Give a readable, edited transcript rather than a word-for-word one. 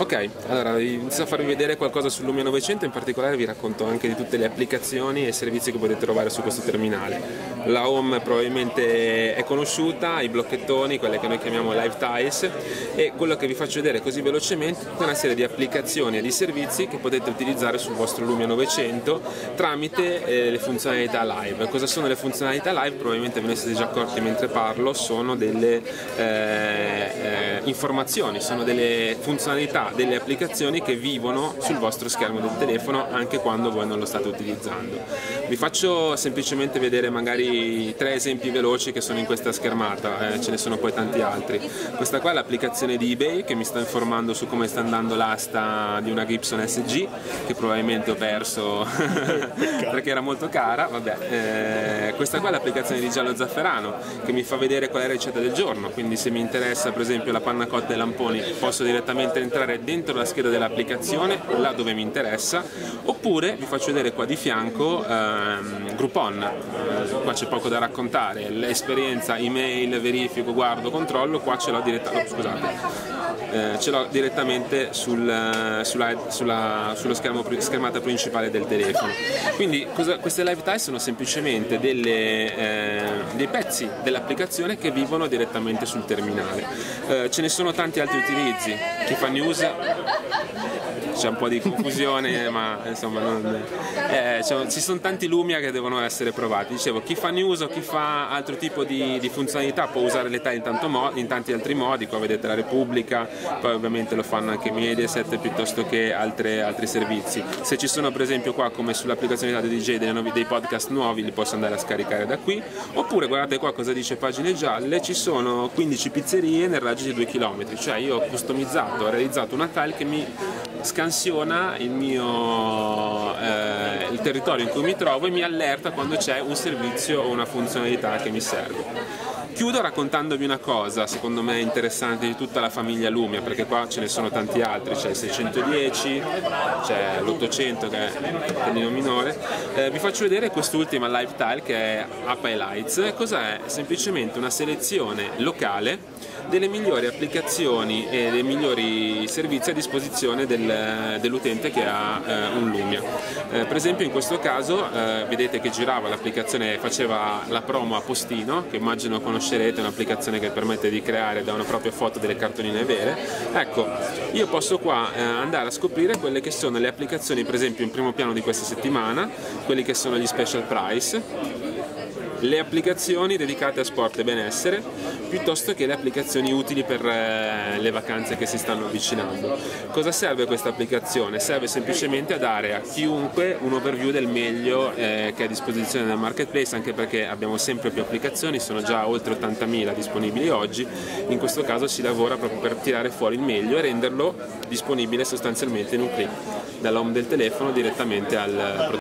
Ok, allora inizio a farvi vedere qualcosa sul Lumia 900, in particolare vi racconto anche di tutte le applicazioni e servizi che potete trovare su questo terminale. La home probabilmente è conosciuta, i blocchettoni, quelle che noi chiamiamo live tiles, e quello che vi faccio vedere così velocemente è una serie di applicazioni e di servizi che potete utilizzare sul vostro Lumia 900 tramite le funzionalità live. Cosa sono le funzionalità live? Probabilmente ve ne siete già accorti mentre parlo, sono delle informazioni, sono delle funzionalità, delle applicazioni che vivono sul vostro schermo del telefono anche quando voi non lo state utilizzando. Vi faccio semplicemente vedere magari 3 esempi veloci che sono in questa schermata, ce ne sono poi tanti altri. Questa qua è l'applicazione di eBay che mi sta informando su come sta andando l'asta di una Gibson SG, che probabilmente ho perso perché era molto cara. Vabbè, questa qua è l'applicazione di Giallo Zafferano che mi fa vedere qual è la ricetta del giorno, quindi se mi interessa per esempio la panna cotta e lamponi posso direttamente entrare dentro la scheda dell'applicazione, là dove mi interessa, oppure vi faccio vedere qua di fianco Groupon. Qua c'è poco da raccontare, l'esperienza email, verifico, guardo, controllo, qua ce l'ho direttamente sullo schermata principale del telefono. Quindi queste live tiles sono semplicemente dei pezzi dell'applicazione che vivono direttamente sul terminale. Ce ne sono tanti altri utilizzi. Chi fa news c'è un po' di confusione, ma insomma ci sono tanti Lumia che devono essere provati. Dicevo, chi fa news o chi fa altro tipo di funzionalità può usare le tile in tanti altri modi. Qua vedete la Repubblica, poi ovviamente lo fanno anche Mediaset piuttosto che altri servizi. Se ci sono per esempio qua, come sull'applicazione Radio DJ, dei podcast nuovi, li posso andare a scaricare da qui. Oppure guardate qua cosa dice Pagine Gialle, ci sono 15 pizzerie nel raggio di 2 km, cioè io ho customizzato, ho realizzato una tile che mi scansiona il territorio in cui mi trovo e mi allerta quando c'è un servizio o una funzionalità che mi serve. Chiudo raccontandovi una cosa secondo me interessante di tutta la famiglia Lumia, perché qua ce ne sono tanti altri, c'è il 610, c'è l'800 che è un pelino minore. Vi faccio vedere quest'ultima live tile che è App Highlights. Cos'è? Semplicemente una selezione locale delle migliori applicazioni e dei migliori servizi a disposizione dell'utente che ha un Lumia. Per esempio in questo caso vedete che girava l'applicazione, faceva la promo a postino, che immagino conoscerete, un'applicazione che permette di creare da una propria foto delle cartoline vere. Ecco, io posso qua andare a scoprire quelle che sono le applicazioni, per esempio in primo piano di questa settimana, quelli che sono gli special price, le applicazioni dedicate a sport e benessere, piuttosto che le applicazioni utili per le vacanze che si stanno avvicinando. Cosa serve questa applicazione? Serve semplicemente a dare a chiunque un overview del meglio che è a disposizione nel marketplace, anche perché abbiamo sempre più applicazioni, sono già oltre 80.000 disponibili oggi. In questo caso si lavora proprio per tirare fuori il meglio e renderlo disponibile sostanzialmente in un click dall'home del telefono direttamente al prodotto.